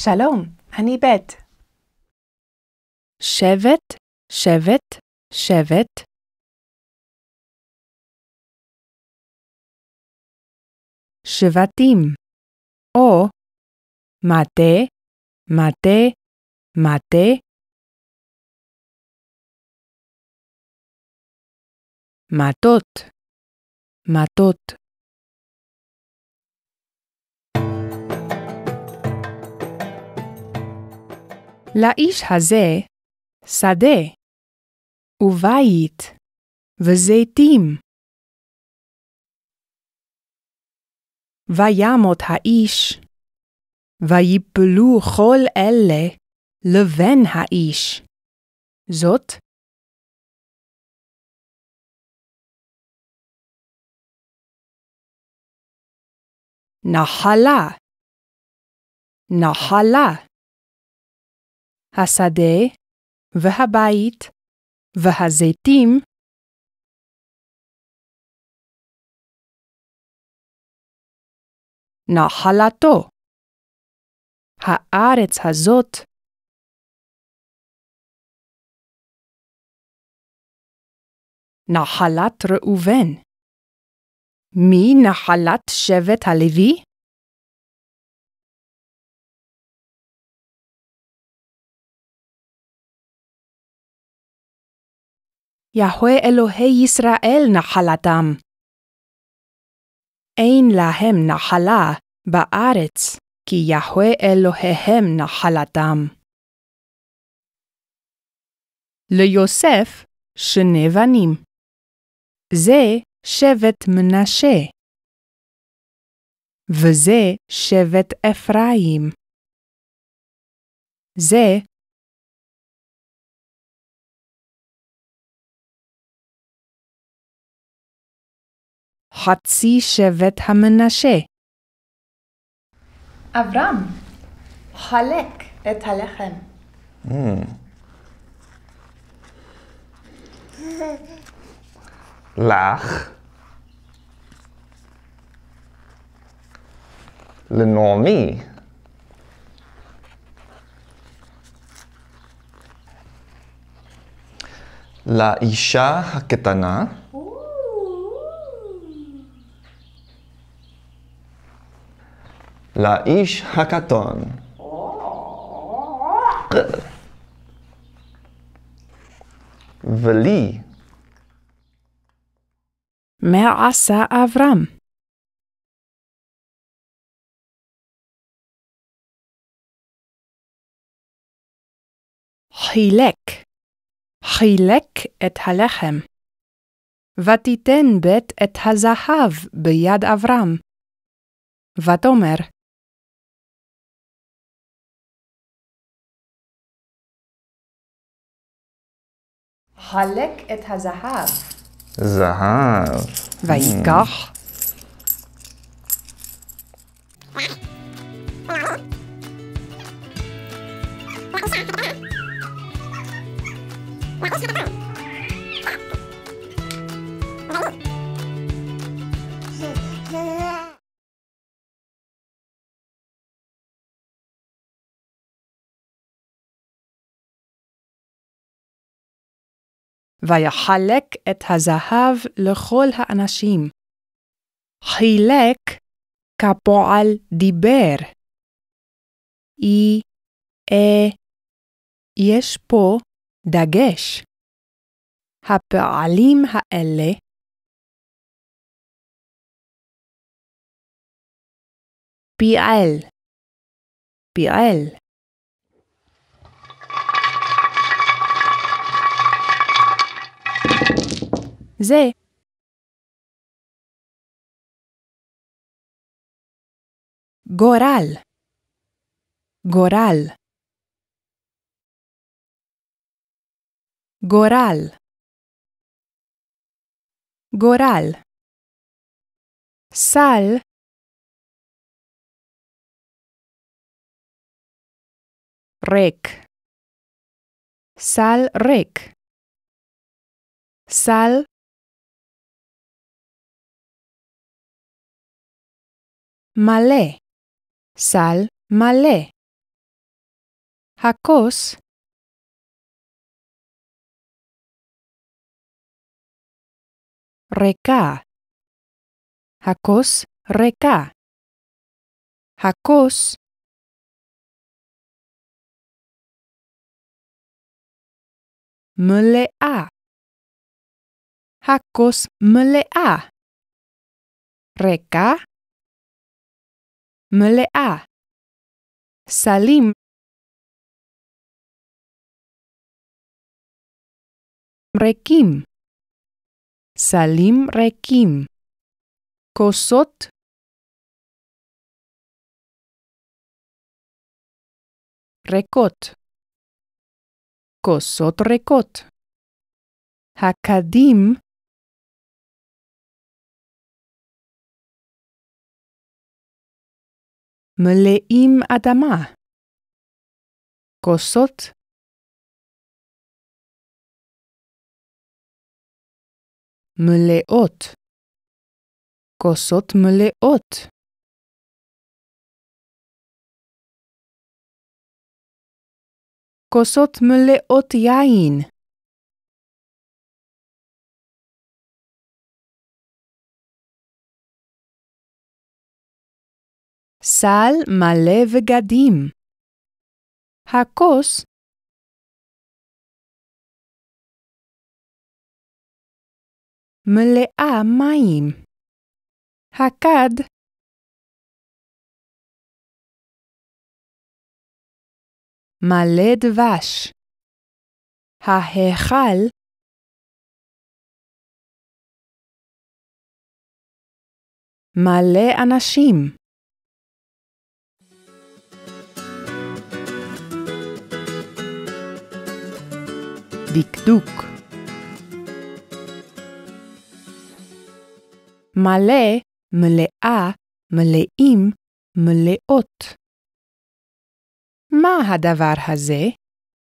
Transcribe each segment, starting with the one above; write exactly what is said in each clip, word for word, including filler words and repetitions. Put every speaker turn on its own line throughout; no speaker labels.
שלום, אני בית.
שבט, שבט, שבט. שבטים, או מטה, מטה, מטה. מטות, מטות. לאיש הזה שדה ובית וזיתים. וימות האיש, ויפלו כל אלה לבן האיש. זאת נחלה, נחלה. השדה והבית והזיתים נחלתו. הארץ הזאת נחלת ראובן. מי נחלת שבט הלוי? יהוה אלוהי ישראל נחלתם. אין להם נחלה בארץ, כי יהוה אלוהיהם נחלתם. ליוסף שני בנים. זה שבט מנשה, וזה שבט אפרים. זה חצי שבט המנשה.
אברהם, חלק את הלחם.
Mm. לך, לנעמי, לאישה הקטנה, לאיש הקטון, ולי.
מה עשה אברהם? חילק, חילק את הלחם. ותיתן בית את הזהב ביד אברהם. ותאמר,
חלק את הזהב.
זהב.
ויקח ויחלק את הזהב לכל האנשים. חילק כפועל דיבר. אי, אה, יש פה דגש. הפועלים האלה פיעל, פיעל. זה גורל, גורל, גורל, גורל. סל, ריק, סל ריק, סל מלא, סל מלא. הכוס ריקה. הכוס ריקה. הכוס מלאה. הכוס מלאה. ריקה מלאה. סלים ריקים. סלים ריקים. כוסות ריקות. כוסות ריקות. הכדים מלאים אדמה. כוסות מלאות. כוסות מלאות. כוסות מלאות יין. סל מלא בגדים. הכוס מלאה מים. הכד מלא דבש. ההיכל מלא אנשים. דקדוק מלא, מלאה, מלאים, מלאות. מה הדבר הזה?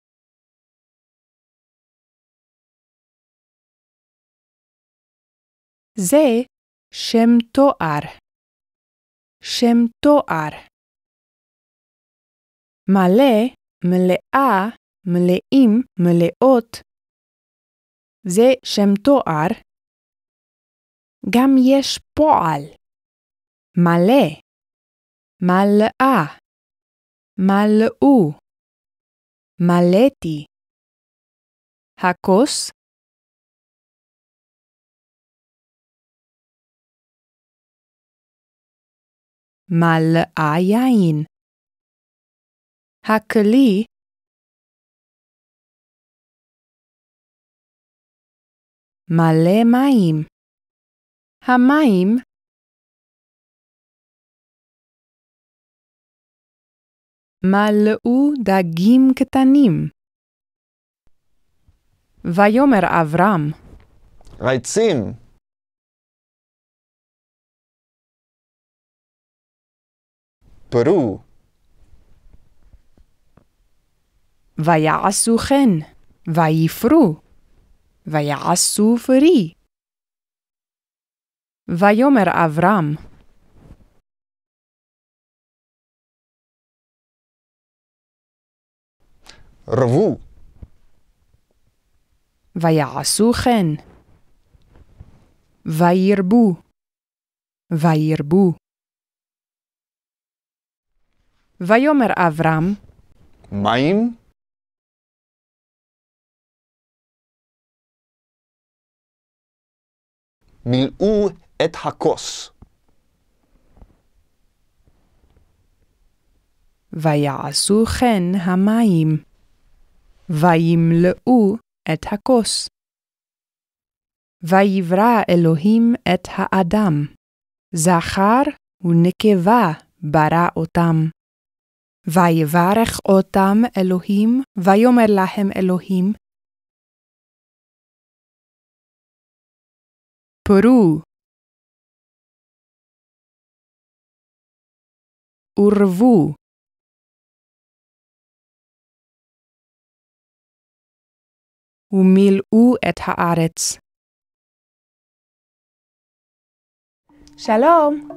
זה שם תואר. שם תואר. מלא, מלאה, מלאים, מלאות. זה שם תואר. גם יש פועל. מלא. מלאה. מלאו. מלאתי. הכוס מלאה יין. הכלי מלא מים. המים מלאו דגים קטנים. ויאמר אברהם,
רייצים. פרו.
ויעשו כן, ויפרו, ויעשו פרי. ויאמר אברהם,
רבו.
ויעשו כן, וירבו, וירבו. ויאמר אברהם,
מים. מילאו את הכוס.
ויעשו כן המים, וימלאו את הכוס. ויברא אלוהים את האדם, זכר ונקבה ברא אותם. ויברך אותם אלוהים, ויאמר להם אלוהים, פרו ורבו ומילאו את הארץ.
שלום.